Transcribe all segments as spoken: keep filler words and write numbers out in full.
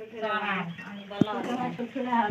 अनि बल्ल ठुल्ठुला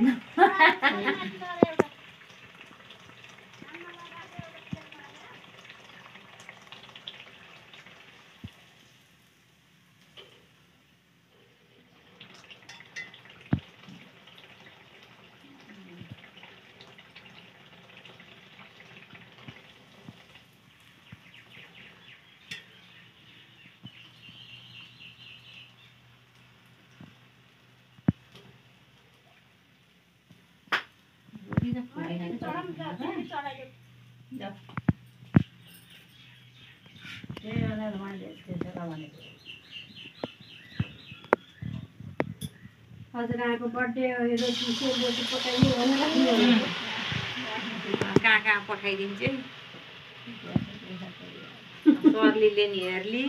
हजुरआको बर्थडे रोटी सेलरोटी पकाइदियो भने कहाँ कहाँ पठाइदिन्छु सर्लीले नि हेर्ली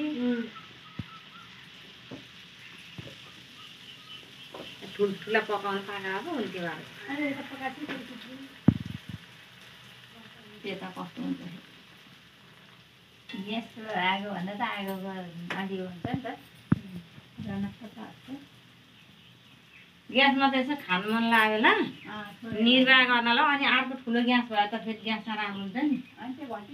ठुल्ठुला पकाउनु पाएको अब हुन्थ्यो त्यता कस्तो हुन्छ यस्तो आगो भन्दा त आगोको आदियो हुन्छ नि त ग्यासमा त यसो खानु मन लाग्यो ल निर्वाह गर्नलाई अनि अर्को ठुलो ग्यास भयो त फेरि ग्यासमा राम्रो हुन्छ नि अनि त्यो भन्छु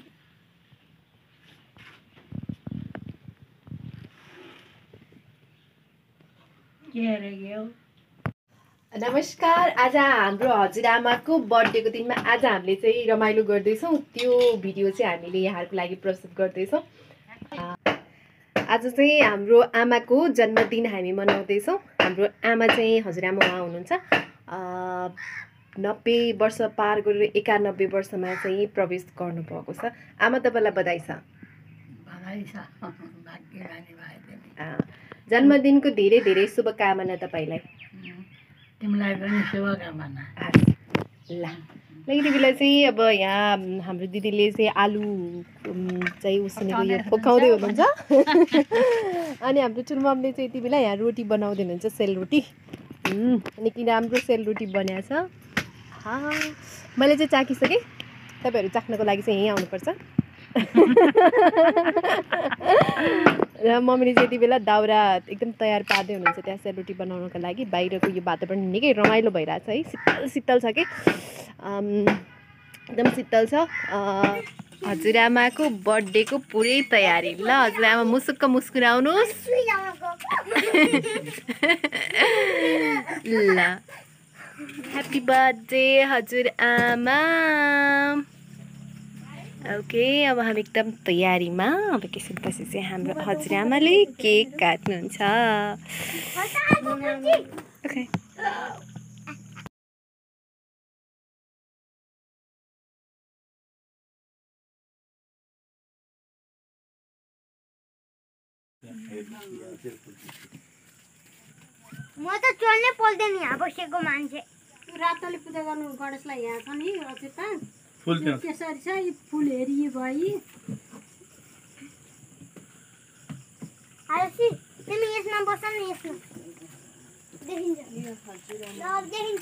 के अरे यो नमस्कार। आज हाम्रो हजुरआमाको बर्थडेको दिनमा आज हामीले चाहिँ रमाइलो गर्दैछौँ। त्यो भिडियो चाहिँ हामीले यहाँहरूको लागि प्रस्तुत गर्दैछौँ। आज चाहिँ हाम्रो आमाको जन्मदिन हामी मनाउँदैछौँ। हाम्रो आमा चाहिँ हजुरआमा उहाँ हुनुहुन्छ नब्बे वर्ष पार गरेर एकानब्बे वर्षमा चाहिँ प्रवेश गर्नुभएको छ। आमा तपाईँलाई बधाई छ। जन्मदिनको धेरै धेरै शुभकामना तपाईँलाई। तिमीलाई पनि शुभकामना। ल ल यति बेला चाहिँ अब यहाँ हाम्रो दिदीले चाहिँ आलु चाहिँ उसिनेको यो पकाउँदै हुनुहुन्छ अनि हाम्रो ठुलममले चाहिँ यति बेला यहाँ रोटी बनाउँदै हुनुहुन्छ सेलरोटी। अनि किन राम्रो सेलरोटी बनाएको छ। मैले चाहिँ चाखिसकेँ। तपाईँहरू चाख्नको लागि चाहिँ यहीँ आउनुपर्छ। र मम्मीले चाहिँ यति बेला दाउरा एकदम तयार पार्दै हुनुहुन्छ त्यहाँ सेलरोटी बनाउनको लागि। बाहिरको यो वातावरण निकै रमाइलो भइरहेछ है। शीतल शीतल छ कि एकदम शीतल छ। हजुरआमाको बर्थडेको पुरै तयारी। ल हजुरआमा मुसुक्क मुस्कुराउनुहोस्। ल ह्याप्पी बर्थडे हजुरआमा। ओके अब हामी एकदम तयारीमा। अब एकैछिनपछि चाहिँ हाम्रो हजुरआमाले केक काट्नुहुन्छ। ओके म त चल्नै पर्दैन यहाँ बसेको मान्छे। रातले पूजा गर्नु गणेशलाई यहाँ छ नि अचेता त्यसरी चाहिँ फुल हेरी भई आएपछि तिमी यसमा बस न। यसमा देखिन्छ ल देखिन्छ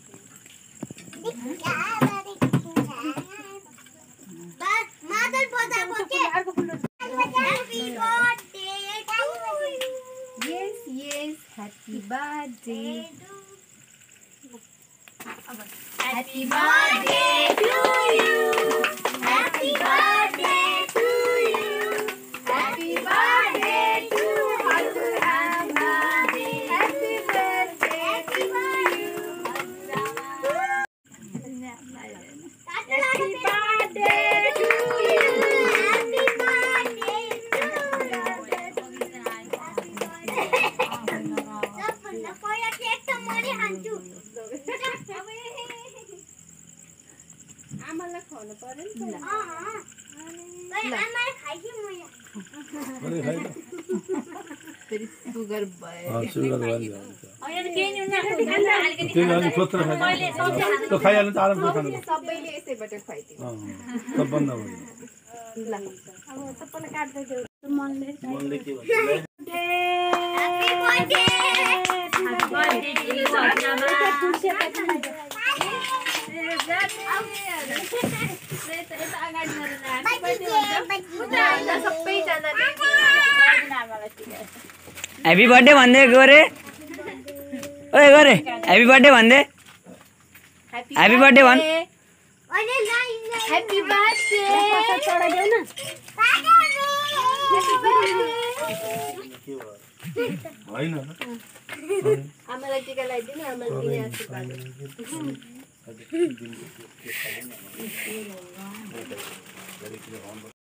बस मादल बजाएको के अर्को फुल। Happy birthday to you. Yes yes happy birthday. Happy birthday to you. Happy birthday to you. Happy birthday to Hazurama. Happy birthday to you. Happy birthday to you. Happy birthday to you. पहिला cake त मरि हान्छु। आमालाई खुवाउनु पर्यो नि त। अँ आमाले खाइसि मैले। अरे खाइ त। फेरि सुगर भयो। अँ सुगर भयो नि। अहिले केही नि उनीहरुको अलिकति केही अलि सोत्र खाइ। त खाइहाल्नु त आरामले खानु। सबैले यसैबाट खुवाइदिनु। अँ सब बन्द भयो। ल अब सबैले काट्दै देऊ। मनले मनले के भन्छ? Happy birthday. Happy birthday to you हजुरआमा। ह्याप्पी बर्थडे भन्दै गयो रे। ओए गरे ह्यापी बर्थडे भन्दे ह्यापी बर्थडे भन् अहिले लाइन ह्यापी बर्थडे चढाइदेऊ न होइन आमालाई टिका लगाइदिनु आमाले दिने आशीर्वाद